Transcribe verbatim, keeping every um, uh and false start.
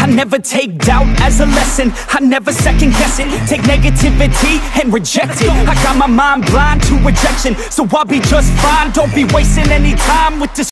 I never take doubt as a lesson, I never second guess it. Take negativity and reject it. I got my mind blind to rejection, so I'll be just fine. Don't be wasting any time with this